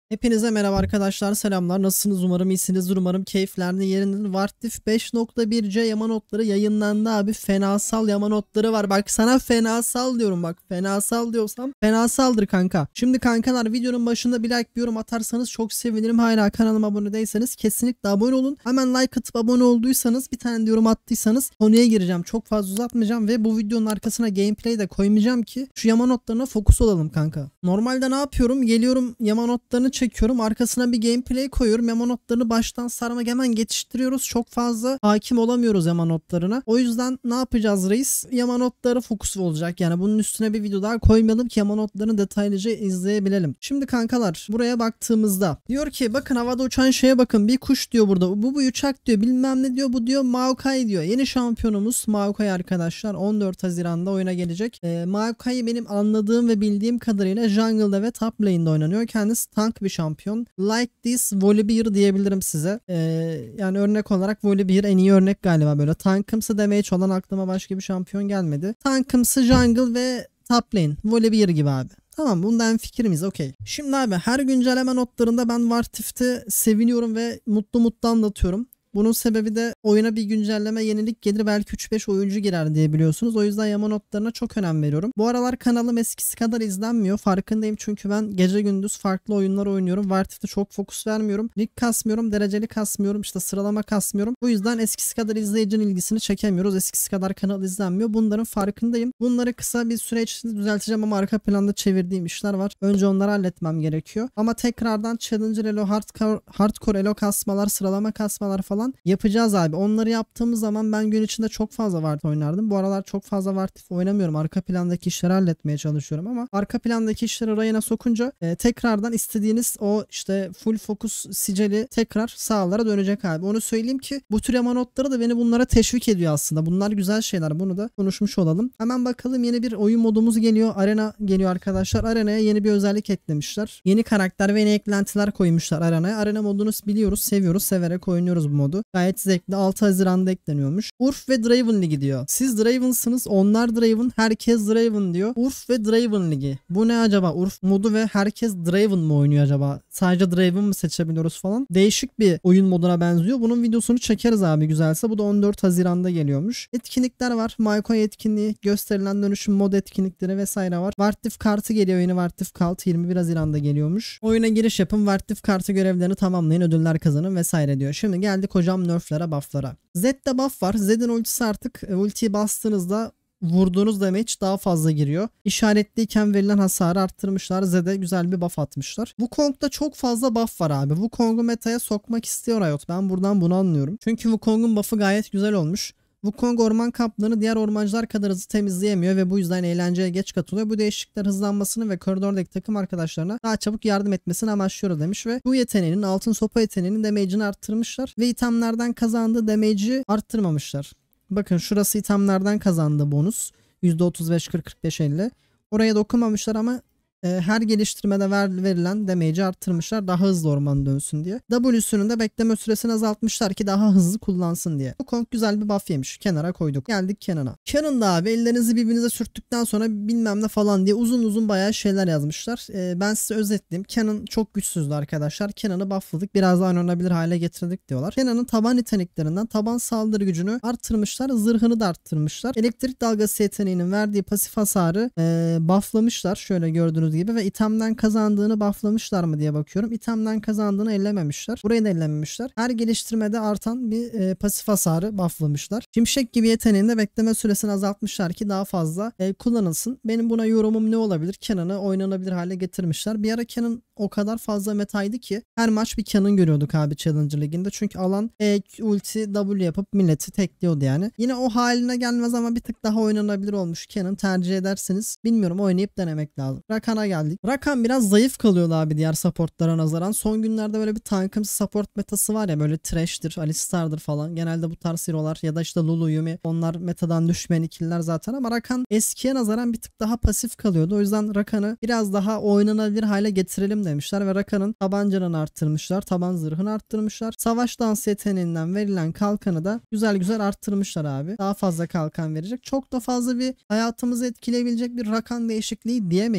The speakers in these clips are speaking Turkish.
Hepinize merhaba arkadaşlar, selamlar. Nasılsınız? Umarım iyisinizdir. Umarım keyiflerinde yerindedir. Wartif 5.1C yama notları yayınlandı abi. Fenasal yama notları var. Bak sana fenasal diyorum bak. Fenasal diyorsam fenasaldır kanka. Şimdi kankalar, videonun başında bir like, bir yorum atarsanız çok sevinirim. Hala kanalıma abone değilseniz kesinlikle abone olun. Hemen like atıp abone olduysanız, bir tane de yorum attıysanız konuya gireceğim. Çok fazla uzatmayacağım ve bu videonun arkasına gameplay de koymayacağım ki şu yama notlarına fokus olalım kanka. Normalde ne yapıyorum? Geliyorum, yama notlarını çekiyorum. Arkasına bir gameplay koyuyorum. Yama notlarını baştan sarmak hemen geçiştiriyoruz. Çok fazla hakim olamıyoruz yama notlarına. O yüzden ne yapacağız reis? Yama notları fokus olacak. Yani bunun üstüne bir video daha koymayalım ki yama notlarını detaylıca izleyebilelim. Şimdi kankalar, buraya baktığımızda diyor ki bakın, havada uçan şeye bakın. Bir kuş diyor burada. Bu uçak diyor. Bilmem ne diyor. Bu diyor Maokai diyor. Yeni şampiyonumuz Maokai arkadaşlar. 14 Haziran'da oyuna gelecek. Maokai benim anladığım ve bildiğim kadarıyla jungle'da ve top lane'de oynanıyor. Kendisi tank bir şampiyon. Like this Volibear diyebilirim size. Yani örnek olarak Volibear en iyi örnek galiba böyle. Tankımsı damage olan aklıma başka bir şampiyon gelmedi. Tankımsı jungle ve top lane. Volibear gibi abi. Tamam, bundan fikrimiz okey. Şimdi abi, her güncelleme notlarında ben Wartif'te seviniyorum ve mutlu mutlu anlatıyorum. Bunun sebebi de oyuna bir güncelleme, yenilik gelir, belki 3-5 oyuncu girer diye biliyorsunuz. O yüzden yama notlarına çok önem veriyorum. Bu aralar kanalım eskisi kadar izlenmiyor. Farkındayım, çünkü ben gece gündüz farklı oyunlar oynuyorum. Wartif'te çok fokus vermiyorum. Lig kasmıyorum, dereceli kasmıyorum, işte sıralama kasmıyorum. Bu yüzden eskisi kadar izleyicinin ilgisini çekemiyoruz. Eskisi kadar kanal izlenmiyor. Bunların farkındayım. Bunları kısa bir süre içinde düzelteceğim ama arka planda çevirdiğim işler var. Önce onları halletmem gerekiyor. Ama tekrardan Challenger Elo, Hardcore Elo kasmalar, sıralama kasmalar falan yapacağız abi. Onları yaptığımız zaman ben gün içinde çok fazla Wartif oynardım. Bu aralar çok fazla Wartif oynamıyorum. Arka plandaki işleri halletmeye çalışıyorum ama arka plandaki işleri rayına sokunca tekrardan istediğiniz o işte full focus sicili tekrar sahalara dönecek abi. Onu söyleyeyim ki bu tür yama notları da beni bunlara teşvik ediyor aslında. Bunlar güzel şeyler. Bunu da konuşmuş olalım. Hemen bakalım, yeni bir oyun modumuz geliyor. Arena geliyor arkadaşlar. Arenaya yeni bir özellik eklemişler. Yeni karakter ve yeni eklentiler koymuşlar arenaya. Arena modunu biliyoruz, seviyoruz, severek oynuyoruz bu modu. Gayet zevkli. 6 Haziran'da ekleniyormuş. Urf ve Draven Ligi diyor. Siz Draven'sınız, onlar Draven, herkes Draven diyor. Urf ve Draven Ligi. Bu ne acaba? Urf modu ve herkes Draven mı oynuyor acaba? Sadece Draven mı seçebiliyoruz falan? Değişik bir oyun moduna benziyor. Bunun videosunu çekeriz abi güzelse. Bu da 14 Haziran'da geliyormuş. Etkinlikler var. Maokai etkinliği, gösterilen dönüşüm mod etkinlikleri vesaire var. Wartif kartı geliyor. Yeni Wartif kart 21 Haziran'da geliyormuş. Oyuna giriş yapın. Wartif kartı görevlerini tamamlayın. Ödüller kazanın vesaire diyor. Şimdi geldik hocam nerflere, bufflara. Z'de buff var. Z'in ultisi artık ultiyi bastığınızda vurduğunuz damage daha fazla giriyor. İşaretliyken verilen hasarı arttırmışlar. Z'de güzel bir buff atmışlar. Wukong'da çok fazla buff var abi. Wukong'u metaya sokmak istiyor Riot. Ben buradan bunu anlıyorum. Çünkü Wukong'un buff'ı gayet güzel olmuş. Wukong orman kamplarını diğer ormancılar kadar hızlı temizleyemiyor ve bu yüzden eğlenceye geç katılıyor. Bu değişiklikler hızlanmasını ve koridordaki takım arkadaşlarına daha çabuk yardım etmesini amaçlıyor demiş ve bu yeteneğinin, altın sopa yeteneğinin damage'ini arttırmışlar ve itemlerden kazandığı damage'i arttırmamışlar. Bakın, şurası itemlerden kazandığı bonus. %35, 40, 45, 50. Oraya dokunmamışlar ama her geliştirmede verilen damage'i arttırmışlar, daha hızlı orman dönsün diye. W'sünün de bekleme süresini azaltmışlar ki daha hızlı kullansın diye. Bu Kong güzel bir buff yemiş. Kenara koyduk. Geldik Cannon'a. Cannon'da abi ellerinizi birbirinize sürttükten sonra bilmem ne falan diye uzun uzun bayağı şeyler yazmışlar. Ben size özetleyeyim. Cannon çok güçsüzdü arkadaşlar. Cannon'ı buffladık. Biraz daha oynanabilir hale getirdik diyorlar. Cannon'ın taban yeteneklerinden taban saldırı gücünü arttırmışlar. Zırhını da arttırmışlar. Elektrik dalgası yeteneğinin verdiği pasif hasarı bufflamışlar. Şöyle gördüğünüz gibi ve itemden kazandığını bufflamışlar mı diye bakıyorum. İtemden kazandığını ellememişler. Burayı da ellememişler. Her geliştirmede artan bir pasif hasarı bufflamışlar. Şimşek gibi yeteneğinde bekleme süresini azaltmışlar ki daha fazla kullanılsın. Benim buna yorumum ne olabilir? Cannon'ı oynanabilir hale getirmişler. Bir ara Cannon o kadar fazla metaydı ki her maç bir Cannon görüyorduk abi Challenger Ligi'nde. Çünkü alan ulti W yapıp milleti tekliyordu yani. Yine o haline gelmez ama bir tık daha oynanabilir olmuş Cannon. Tercih ederseniz bilmiyorum, oynayıp denemek lazım. Rakan'a geldik. Rakan biraz zayıf kalıyordu abi diğer supportlara nazaran. Son günlerde böyle bir tankımsı support metası var ya, böyle Thresh'tir, Alistar'dır falan. Genelde bu tarz hero'lar ya da işte Lulu, Yumi, onlar metadan düşmeyen ikililer zaten ama Rakan eskiye nazaran bir tık daha pasif kalıyordu. O yüzden Rakan'ı biraz daha oynanabilir hale getirelim demişler ve Rakan'ın taban canını arttırmışlar. Taban zırhını arttırmışlar. Savaş dansı yeteneğinden verilen kalkanı da güzel güzel arttırmışlar abi. Daha fazla kalkan verecek. Çok da fazla bir hayatımızı etkileyebilecek bir Rakan değişikliği diyemeyiz ama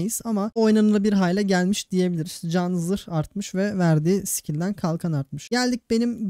ama oynanılabilir hale gelmiş diyebiliriz. Can zırh artmış ve verdiği skill'den kalkan artmış. Geldik benim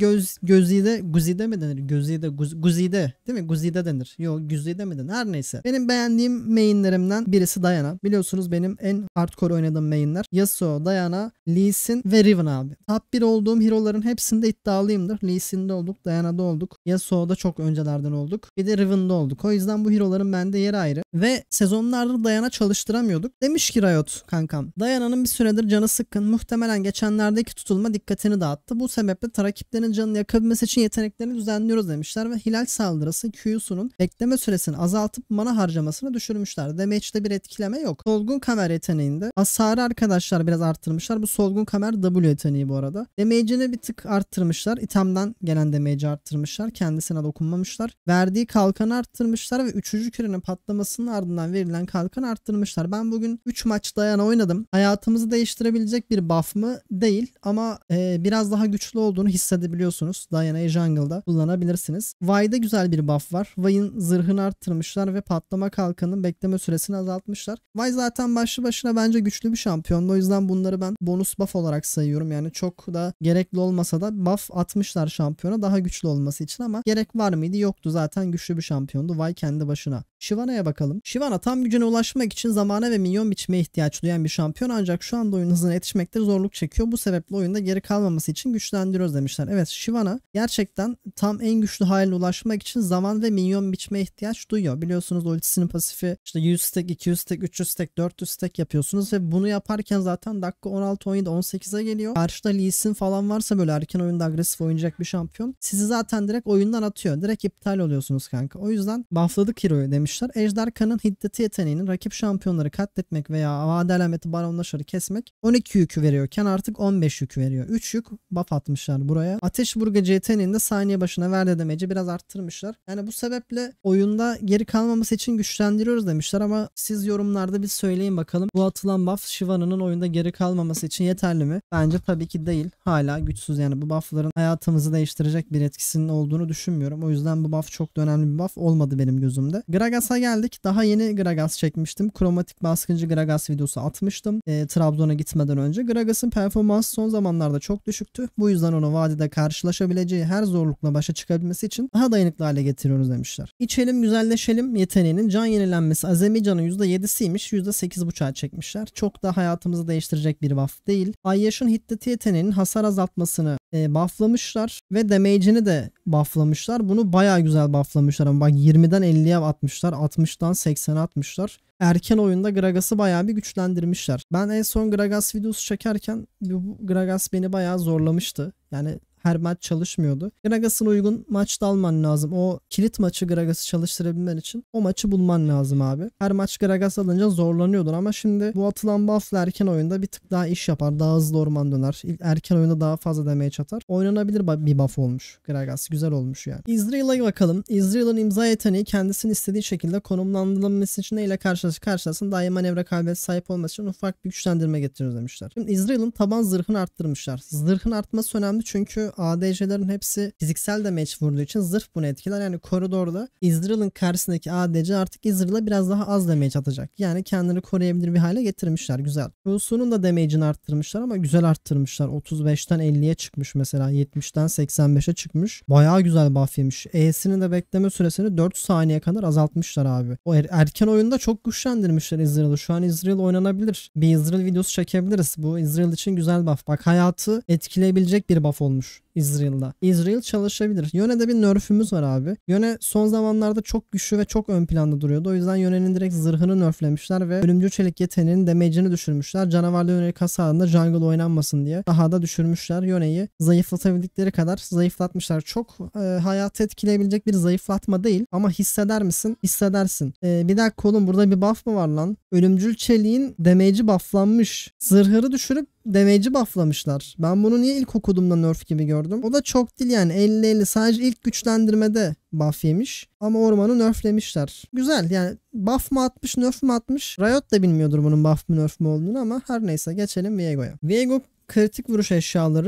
Guzide mi denir? Guzide değil mi? Guzide denir. Yok Guzide mi denir? Her neyse. Benim beğendiğim mainlerimden birisi Diana. Biliyorsunuz benim en hardcore oynadığım mainler Yasuo, Diana, Lee Sin ve Riven abi. Top 1 olduğum hero'ların hepsinde iddialıyımdır. Lee Sin'de olduk, Diana'da olduk. Yasuo'da çok öncelerden olduk. Bir de Riven'da olduk. O yüzden bu hero'ların bende yeri ayrı. Ve sezonlardır Diana çalıştıramıyorduk. Demiş ki Riot kankam, Diana'nın bir süredir canı sıkkın. Muhtemelen geçenlerdeki tutulma dikkatini dağıttı. Bu sebeple rakiplerin canını yakabilmesi için yeteneklerini düzenliyoruz demişler ve Hilal saldırısı Q'sunun bekleme süresini azaltıp mana harcamasını düşürmüşler. Damage'de bir etkileme yok. Solgun kamer yeteneğinde hasarı arkadaşlar biraz arttırmışlar. Bu solgun kamer W yeteneği bu arada. Damage'ini bir tık arttırmışlar. İtemden gelen damage'i arttırmışlar. Kendisine dokunmamışlar. Verdiği kalkanı arttırmışlar ve 3. kürenin patlamasının ardından verilen kalkanı arttırmışlar. Ben bugün 3 maç Diana oynadım. Hayatımızı değiştirebilecek bir buff mı? Değil ama biraz daha güçlü olduğunu hissedebiliyorsunuz. Diana'yı jungle'da kullanabilirsiniz. Vay'da güzel bir buff var. Vay'ın zırhını arttırmışlar ve patlama kalkanının bekleme süresini azaltmışlar. Vay zaten başlı başına bence güçlü bir şampiyon. O yüzden bunları ben bonus buff olarak sayıyorum. Yani çok da gerekli olmasa da buff atmışlar şampiyona daha güçlü olması için ama gerek var mıydı? Yoktu. Zaten güçlü bir şampiyondu. Vay kendi başına. Shyvana'ya bakalım. Shyvana tam gücüne ulaşmak için zamana ve minyon biçmeye ihtiyaç duyan bir şampiyon ancak şu anda oyun hızına yetişmekte zorluk çekiyor. Bu sebeple oyunda geri kalmaması için güçlendiriyoruz demişler. Evet Shyvana gerçekten tam en güçlü haline ulaşmak için zaman ve minyon biçmeye ihtiyaç duyuyor. Biliyorsunuz ultisinin pasifi işte 100 stack, 200 stack, 300 stack, 400 stack yapıyorsunuz ve bunu yaparken zaten dakika 16, 17, 18'e geliyor. Karşıda Lee Sin falan varsa böyle erken oyunda agresif oynayacak bir şampiyon sizi zaten direkt oyundan atıyor. Direkt iptal oluyorsunuz kanka. O yüzden buffladık hero'yu demişler. Ejder Kan'ın hiddeti yeteneğinin rakip şampiyonları katletmek veya vade alameti baronlaşarı kesmek 12 yükü veriyorken artık 15 yük veriyor. 3 yük buff atmışlar buraya. Ateş burgacı yeteneğinde saniye başına verdiği damage'i biraz arttırmışlar. Yani bu sebeple oyunda geri kalmaması için güçlendiriyoruz demişler ama siz yorumlarda bir söyleyin bakalım. Bu atılan buff Shyvana'nın oyunda geri kalmaması için yeterli mi? Bence tabii ki değil. Hala güçsüz yani bu buffların hayatımızı değiştirecek bir etkisinin olduğunu düşünmüyorum. O yüzden bu buff çok da önemli bir buff olmadı benim gözümde. Gragas'a geldik. Daha yeni Gragas çekmiştim. Kromatik baskıncı Gragas videosu atmıştım. Trabzon'a gitmeden önce. Gragas'ın performansı son zamanlarda çok düşüktü. Bu yüzden onu vadide karşılaşabileceği her zorlukla başa çıkabilmesi için daha dayanıklı hale getiriyoruz demişler. İçelim güzelleşelim yeteneğinin can yenilenmesi azami canın %7'siymiş. %8.5'a çekmişler. Çok da hayatımızı değiştirecek bir buff değil. Ayyaş'ın hiddeti yeteneğinin hasar azaltmasını bufflamışlar ve damage'ini de bufflamışlar. Bunu bayağı güzel bufflamışlar ama bak 20'den 50'ye atmışlar. 60'dan 80'e atmışlar. Erken oyunda Gragas'ı bayağı bir güçlendirmişler. Ben en son Gragas videosu çekerken bu Gragas beni bayağı zorlamıştı. Yani her maç çalışmıyordu. Gragas'ın uygun maçta alman lazım. O kilit maçı Gragas'ı çalıştırabilmen için o maçı bulman lazım abi. Her maç Gragas alınca zorlanıyordun ama şimdi bu atılan buff'la erken oyunda bir tık daha iş yapar. Daha hızlı orman döner. Erken oyunda daha fazla damage atar. Oynanabilir bir buff olmuş. Gragas güzel olmuş yani. Ezreal'a bakalım. Ezreal'ın imza yeteneği kendisini istediği şekilde konumlandırılması için neyle karşılasın daima manevra kabiliyeti sahip olması için ufak bir güçlendirme getiriyoruz demişler. Şimdi Ezreal'ın taban zırhını arttırmışlar. Zırhın artması önemli çünkü ADC'lerin hepsi fiziksel damage vurduğu için zırh bunu etkiler. Yani koridorda Ezreal'ın karşısındaki ADC artık Ezreal'a biraz daha az damage atacak. Yani kendini koruyabilir bir hale getirmişler. Güzel. Q'sunun da damage'ini arttırmışlar ama güzel arttırmışlar. 35'ten 50'ye çıkmış mesela. 70'ten 85'e çıkmış. Bayağı güzel buff yemiş. E'sinin de bekleme süresini 4 saniye kadar azaltmışlar abi. O erken oyunda çok güçlendirmişler Ezreal'ı. Şu an Ezreal oynanabilir. Bir Ezreal videosu çekebiliriz. Bu Ezreal için güzel buff. Bak hayatı etkileyebilecek bir buff olmuş Ezreal'da. Ezreal çalışabilir. Yone'de bir nerf'ümüz var abi. Yone son zamanlarda çok güçlü ve çok ön planda duruyordu. O yüzden Yone'nin direkt zırhını nerflemişler ve ölümcül çelik yeteneğinin damage'ini düşürmüşler. Canavarlı yönelik hasarında jungle oynanmasın diye daha da düşürmüşler. Yone'yi zayıflatabildikleri kadar zayıflatmışlar. Çok hayatı etkileyebilecek bir zayıflatma değil ama hisseder misin? Hissedersin. Bir dakika oğlum burada bir buff mı var lan? Ölümcül çeliğin damage'i bufflanmış. Zırhını düşürüp damage'i bufflamışlar. Ben bunu niye ilk okuduğumda nerf gibi gördüm? O da çok değil yani 50-50 sadece ilk güçlendirmede buff yemiş. Ama ormanı nerflemişler. Güzel yani buff mı atmış nerf mü atmış? Riot da bilmiyordur bunun buff mı nerf mü olduğunu ama her neyse geçelim Viego'ya. Viego kritik vuruş eşyaları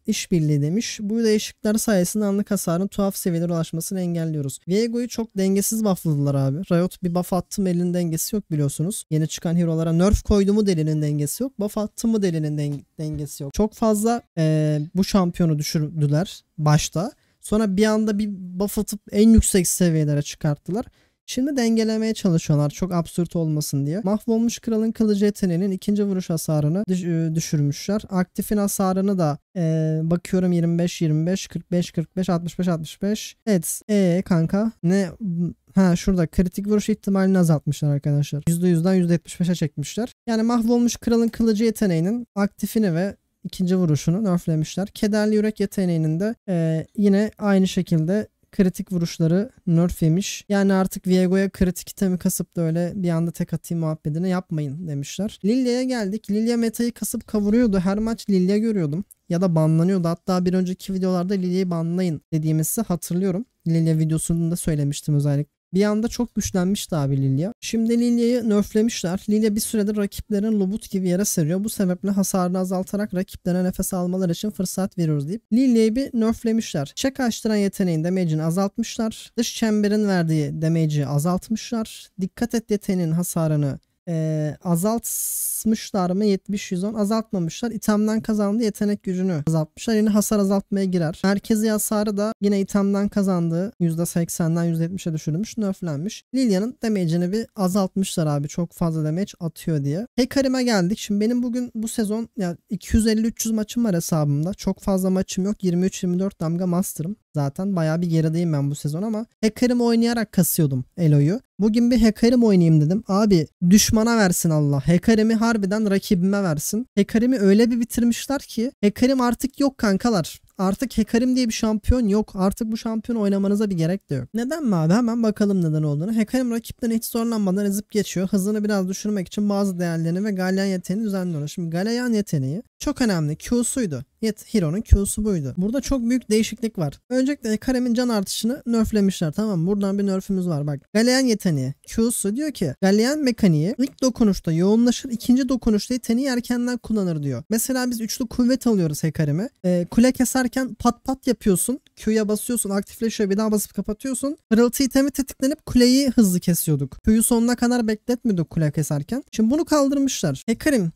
işbirliği demiş. Bu değişiklikler sayesinde anlık hasarın tuhaf seviyelere ulaşmasını engelliyoruz. Viego'yu çok dengesiz buffladılar abi. Riot bir buff attı mı elinin dengesi yok biliyorsunuz. Yeni çıkan hero'lara nerf koydu mu delinin dengesi yok. Buff attı mı delinin dengesi yok. Çok fazla bu şampiyonu düşürdüler başta. Sonra bir anda bir buff atıp en yüksek seviyelere çıkarttılar. Şimdi dengelemeye çalışıyorlar çok absürt olmasın diye. Mahvolmuş kralın kılıcı yeteneğinin ikinci vuruş hasarını düşürmüşler. Aktifin hasarını da bakıyorum 25 25 45 45 65 65. Evet kanka ne şurada kritik vuruş ihtimalini azaltmışlar arkadaşlar. %100'den %75'e çekmişler. Yani mahvolmuş kralın kılıcı yeteneğinin aktifini ve ikinci vuruşunu nerflemişler. Kederli yürek yeteneğinin de yine aynı şekilde kritik vuruşları nerf yemiş. Yani artık Viego'ya kritik itemi kasıp da öyle bir anda tek atayım muhabbetini yapmayın demişler. Lilia'ya geldik. Lilia metayı kasıp kavuruyordu. Her maç Lilia görüyordum. Ya da banlanıyordu. Hatta bir önceki videolarda Lilia'yı banlayın dediğimizi hatırlıyorum. Lilia videosunda söylemiştim özellikle. Bir anda çok güçlenmişti abi Lilia. Şimdi Lilia'yı nerflemişler. Lilia bir süredir rakiplerin lobut gibi yere seriyor. Bu sebeple hasarını azaltarak rakiplere nefes almaları için fırsat veriyoruz deyip Lilia'yı bir nerflemişler. Çek açtıran yeteneğin damage'ini azaltmışlar. Dış çemberin verdiği damage'i azaltmışlar. Dikkat et yeteneğinin hasarını azaltmışlar mı? 70-110 azaltmamışlar. İtemden kazandığı yetenek gücünü azaltmışlar. Yine hasar azaltmaya girer. Merkezi hasarı da yine itemden kazandığı %80'den %70'e düşürülmüş. Nerflenmiş. Lilia'nın damage'ini bir azaltmışlar abi. Çok fazla damage atıyor diye. Hecarim'e geldik. Şimdi benim bugün bu sezon ya 250-300 maçım var hesabımda. Çok fazla maçım yok. 23-24 damga master'ım. Zaten bayağı bir gerideyim ben bu sezon ama Hecarim oynayarak kasıyordum Elo'yu. Bugün bir Hecarim oynayayım dedim. Abi düşmana versin Allah. Hecarim'i harbiden rakibime versin. Hecarim'i öyle bir bitirmişler ki Hecarim artık yok kankalar. Artık Hecarim diye bir şampiyon yok. Artık bu şampiyon oynamanıza bir gerek de yok. Neden mi abi? Hemen bakalım neden olduğunu. Hecarim rakipten hiç zorlanmadan ezip geçiyor. Hızını biraz düşürmek için bazı değerlerini ve Galyan yeteneğini düzenliyor. Şimdi Galyan yeteneği çok önemli. Q'suydu. Hero'nun Q'su buydu. Burada çok büyük değişiklik var. Öncelikle Hecarim'in can artışını nerflemişler, tamam mı? Buradan bir nerfümüz var bak. Galyan yeteneği Q'su diyor ki Galyan mekaniği ilk dokunuşta yoğunlaşır, ikinci dokunuşta yeteneği erkenden kullanır diyor. Mesela biz üçlü kuvvet alıyoruz Hecarim'e. Kule keserken pat pat yapıyorsun. Q'ya basıyorsun, aktifleşiyor, bir daha basıp kapatıyorsun. Pırıltı itemi tetiklenip kuleyi hızlı kesiyorduk. Q'yu sonuna kadar bekletmiyorduk kule keserken. Şimdi bunu kaldırmışlar. Hecarim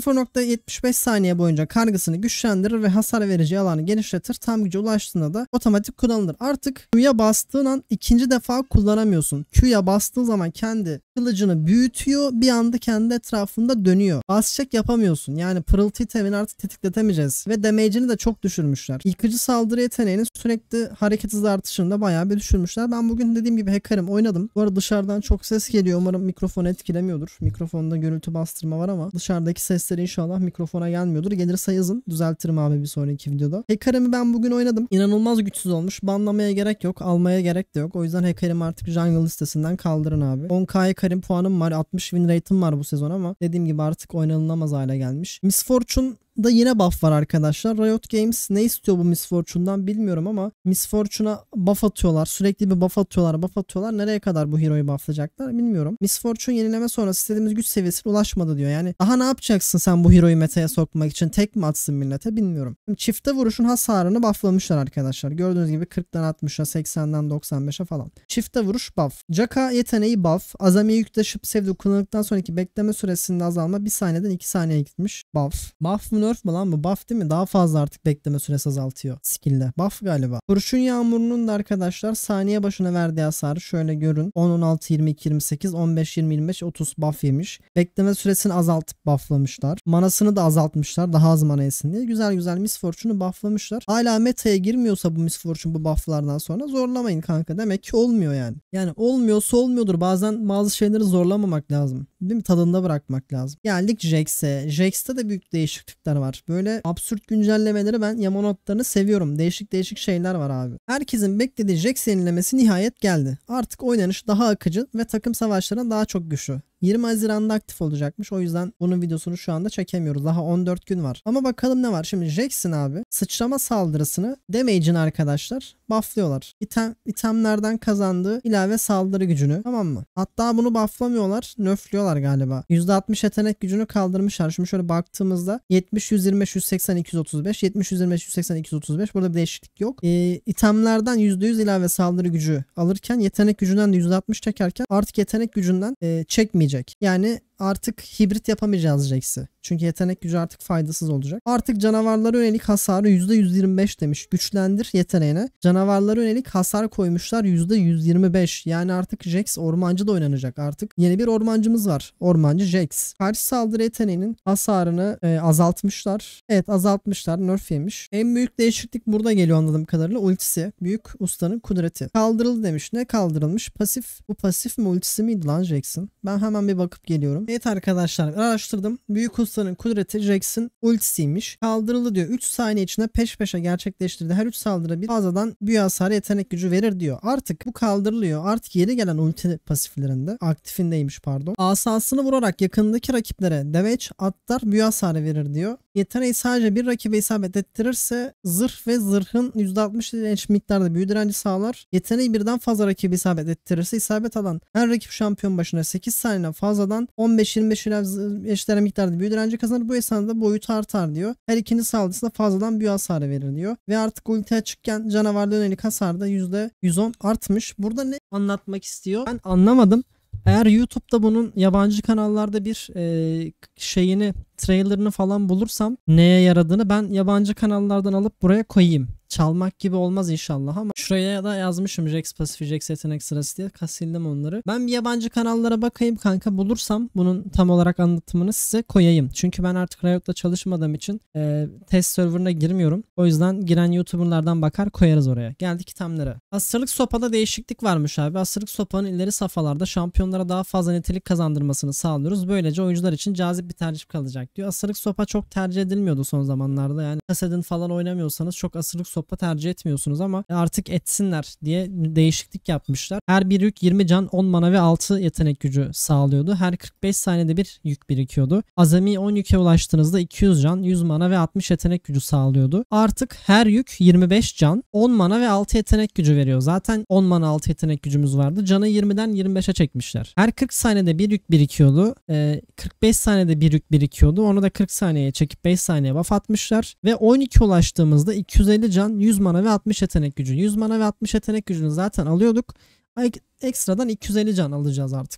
0.75 saniye boyunca kargısını güçlendirir ve hasar vereceği alanı genişletir. Tam güce ulaştığında da otomatik kullanılır. Artık Q'ya bastığın an ikinci defa kullanamıyorsun. Q'ya bastığın zaman kendi kılıcını büyütüyor. Bir anda kendi etrafında dönüyor. Bas check yapamıyorsun. Yani pırıltı itemini artık tetikletemeyeceğiz. Ve damage'ini de çok düşürmüşler. Yıkıcı saldırı yeteneğinin sürekli hareket hızı artışını da bayağı bir düşürmüşler. Ben bugün dediğim gibi Hecarim oynadım. Bu arada dışarıdan çok ses geliyor. Umarım mikrofonu etkilemiyordur. Mikrofonda gürültü bastırma var ama dışarıdaki sesleri inşallah mikrofona gelmiyordur. Gelirse yazın. Düzeltirim abi bir sonraki videoda. Hecarim'i ben bugün oynadım. İnanılmaz güçsüz olmuş. Banlamaya gerek yok. Almaya gerek de yok. O yüzden Hecarim'i artık jungle listesinden kaldırın abi. 10k Hecarim puanım var. 60 win rate'im var bu sezon ama dediğim gibi artık oynanılamaz hale gelmiş. Miss Fortune da yine buff var arkadaşlar. Riot Games ne istiyor bu Miss Fortune'dan bilmiyorum ama Miss Fortune'a buff atıyorlar. Sürekli bir buff atıyorlar. Nereye kadar bu hero'yu bufflayacaklar bilmiyorum. Miss Fortune yenileme sonrası istediğimiz güç seviyesine ulaşmadı diyor. Yani daha ne yapacaksın sen bu hero'yu meta'ya sokmak için? Tek mi atsın millete bilmiyorum. Şimdi çifte vuruşun hasarını bufflamışlar arkadaşlar. Gördüğünüz gibi 40'dan 60'a 80'den 95'e falan. Çifte vuruş buff. Jaka yeteneği buff. Azami yükleşip sevdi kullanıldıktan sonraki bekleme süresinde azalma 1 saniyeden 2 saniyeye gitmiş. Buff. Buff mı nerf mı lan bu? Buff değil mi? Daha fazla artık bekleme süresi azaltıyor skill'de. Buff galiba. Kurşun yağmurunun da arkadaşlar saniye başına verdiği hasarı şöyle görün. 10, 16, 22, 28, 15, 20, 25, 30 buff yemiş. Bekleme süresini azaltıp bufflamışlar. Manasını da azaltmışlar. Daha az mana yesin diye. Güzel Miss Fortune'u bufflamışlar. Hala meta'ya girmiyorsa bu Miss Fortune bu bufflardan sonra zorlamayın kanka. Demek ki olmuyor yani. Yani olmuyorsa olmuyordur. Bazen bazı şeyleri zorlamamak lazım. Değil mi? Tadında bırakmak lazım. Geldik Jax'e. Jax'te de büyük değişiklikler var. Böyle absürt güncellemeleri ben Yamanotlarını seviyorum. Değişik şeyler var abi. Herkesin beklediği Jax yenilemesi nihayet geldi. Artık oynanış daha akıcı ve takım savaşlarına daha çok güçlü. 20 Haziran'da aktif olacakmış. O yüzden bunun videosunu şu anda çekemiyoruz. Daha 14 gün var. Ama bakalım ne var. Şimdi Jax'in abi sıçrama saldırısını damage'in arkadaşlar bufflıyorlar. İtemlerden kazandığı ilave saldırı gücünü, tamam mı? Hatta bunu bufflamıyorlar, nerfliyorlar galiba. %60 yetenek gücünü kaldırmışlar. Şimdi şöyle baktığımızda 70, 125, 180, 235, 70, 125, 180, 235. Burada bir değişiklik yok. İtemlerden %100 ilave saldırı gücü alırken yetenek gücünden de %60 çekerken artık yetenek gücünden çekmeyecek. Yani artık hibrit yapamayacağız Jax'i. Çünkü yetenek gücü artık faydasız olacak. Artık canavarlara yönelik hasarı %125 demiş. Güçlendir yeteneğine. Canavarlara yönelik hasar koymuşlar %125. Yani artık Jax ormancı da oynanacak. Artık yeni bir ormancımız var. Ormancı Jax. Karşı saldırı yeteneğinin hasarını azaltmışlar. Evet, azaltmışlar. Nerf yemiş. En büyük değişiklik burada geliyor anladığım kadarıyla. Ultisi. Büyük ustanın kudreti. Kaldırıldı demiş. Ne kaldırılmış? Pasif. Bu pasif mi, ultisi miydi lan Jax'in? Ben hemen bir bakıp geliyorum. Evet arkadaşlar, araştırdım. Büyük ustanın kudreti Jax'in ultisiymiş. Kaldırıldı diyor. 3 saniye içinde peş peşe gerçekleştirdi. Her 3 saldırı bir fazladan büyü hasarı yetenek gücü verir diyor. Artık bu kaldırılıyor. Artık yeni gelen ulti pasiflerinde, aktifindeymiş pardon. Asasını vurarak yakındaki rakiplere damage atlar büyü hasarı verir diyor. Yeteneği sadece bir rakibe isabet ettirirse zırh ve zırhın %60 direnç miktarda büyü direnci sağlar. Yeteneği birden fazla rakibe isabet ettirirse isabet alan her rakip şampiyon başına 8 saniyeden fazladan 15-25 ile eşdeğer miktarda büyü direnci kazanır. Bu esnada boyutu artar diyor. Her ikinci saldırısında fazladan büyü hasarı verir diyor. Ve artık ulti açıkken canavarla yönelik hasar da %110 artmış. Burada ne anlatmak istiyor? Ben anlamadım. Eğer YouTube'da bunun yabancı kanallarda bir trailerını falan bulursam neye yaradığını ben yabancı kanallardan alıp buraya koyayım. Çalmak gibi olmaz inşallah ama şuraya da yazmışım Jax pasif, Jax yetenek sırası diye, sildim onları. Ben bir yabancı kanallara bakayım kanka, bulursam bunun tam olarak anlatımını size koyayım. Çünkü ben artık Riot'ta çalışmadığım için test serverına girmiyorum. O yüzden giren YouTuber'lardan bakar koyarız oraya. Geldik itemlere. Asırlık sopada değişiklik varmış abi. Asırlık sopanın ileri safhalarda şampiyonlara daha fazla nitelik kazandırmasını sağlıyoruz. Böylece oyuncular için cazip bir tercih kalacak diyor. Asırlık sopa çok tercih edilmiyordu son zamanlarda. Yani Kassadin falan oynamıyorsanız çok asırlık sopa tercih etmiyorsunuz ama artık etsinler diye değişiklik yapmışlar. Her bir yük 20 can, 10 mana ve 6 yetenek gücü sağlıyordu. Her 45 saniyede bir yük birikiyordu. Azami 10 yüke ulaştığınızda 200 can, 100 mana ve 60 yetenek gücü sağlıyordu. Artık her yük 25 can, 10 mana ve 6 yetenek gücü veriyor. Zaten 10 mana 6 yetenek gücümüz vardı. Canı 20'den 25'e çekmişler. Her 40 saniyede bir yük birikiyordu. 45 saniyede bir yük birikiyordu. Onu da 40 saniyeye çekip 5 saniye buff atmışlar. Ve 12 ulaştığımızda 250 can, 100 mana ve 60 yetenek gücü. 100 mana ve 60 yetenek gücünü zaten alıyorduk. Ekstradan 250 can alacağız artık.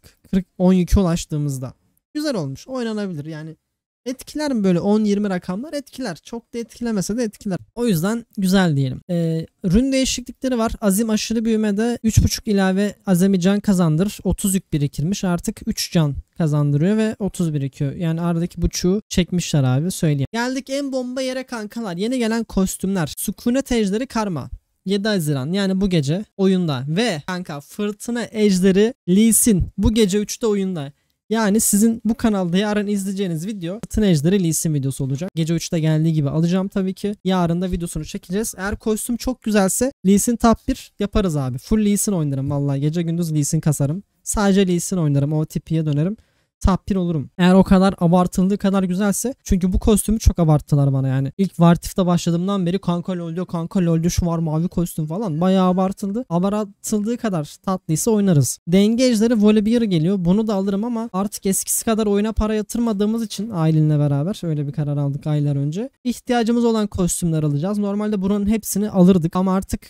12 ulaştığımızda. Güzel olmuş. Oynanabilir yani. Etkiler mi böyle 10-20 rakamlar? Etkiler. Çok da etkilemese de etkiler. O yüzden güzel diyelim. Rün değişiklikleri var. Azim aşırı büyümede 3.5 ilave azami can kazandır. 30 yük birikirmiş. Artık 3 can kazandırıyor ve 30 birikiyor. Yani aradaki buçuğu çekmişler abi, söyleyeyim. Geldik en bomba yere kankalar. Yeni gelen kostümler. Sükunet Ejderi Karma. 7 Haziran yani bu gece oyunda. Ve kanka Fırtına Ejderi Lee Sin bu gece 3'te oyunda. Yani sizin bu kanalda yarın izleyeceğiniz video Fırtına Ejderi Lee Sin videosu olacak. Gece 3'te geldiği gibi alacağım tabii ki. Yarın da videosunu çekeceğiz. Eğer kostüm çok güzelse Lee Sin top 1 yaparız abi. Full Lee Sin oynarım vallahi. Gece gündüz Lee Sin kasarım. Sadece Lee Sin oynarım. O tipiye dönerim. Top 1 olurum. Eğer o kadar abartıldığı kadar güzelse. Çünkü bu kostümü çok abarttılar bana yani. İlk Vartif'te başladığımdan beri kanka lol diyor şu var mavi kostüm falan. Bayağı abartıldı. Abartıldığı kadar tatlıysa oynarız. Denge ejderi Volibear geliyor. Bunu da alırım ama artık eskisi kadar oyuna para yatırmadığımız için Aylin'le beraber öyle bir karar aldık aylar önce. İhtiyacımız olan kostümler alacağız. Normalde buranın hepsini alırdık ama artık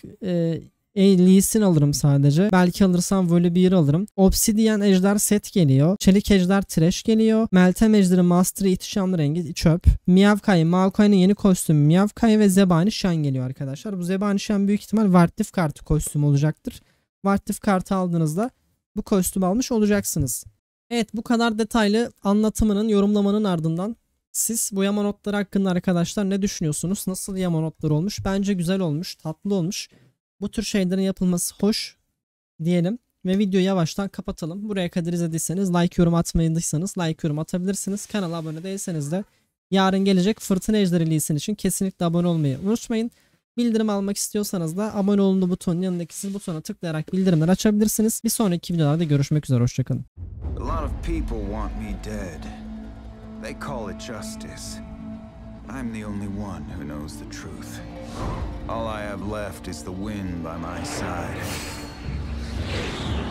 Lee Sin alırım sadece. Belki alırsam Volibear alırım. Obsidian Ejder set geliyor. Çelik Ejder Trash geliyor. Meltem Ejderi Master'ı ihtişamlı rengi çöp. Maokai'nin yeni kostümü Maokai ve Zebani Shen geliyor arkadaşlar. Bu Zebani Shen büyük ihtimal Vartif kartı kostümü olacaktır. Vartif kartı aldığınızda bu kostümü almış olacaksınız. Evet, bu kadar detaylı anlatımının, yorumlamanın ardından siz bu Yamanotlar hakkında arkadaşlar ne düşünüyorsunuz? Nasıl Yamanotlar olmuş? Bence güzel olmuş, tatlı olmuş. Bu tür şeylerin yapılması hoş diyelim ve videoyu yavaştan kapatalım. Buraya kadar izlediyseniz like yorum atmadıysanız like yorum atabilirsiniz. Kanala abone değilseniz de yarın gelecek Fırtına Ejderi Lee Sin için kesinlikle abone olmayı unutmayın. Bildirim almak istiyorsanız da abone olun butonun yanındaki zil butonuna tıklayarak bildirimler açabilirsiniz. Bir sonraki videolarda görüşmek üzere, hoşçakalın. lot of people want me dead. They call it justice. I'm the only one who knows the truth. All I have left is the wind by my side.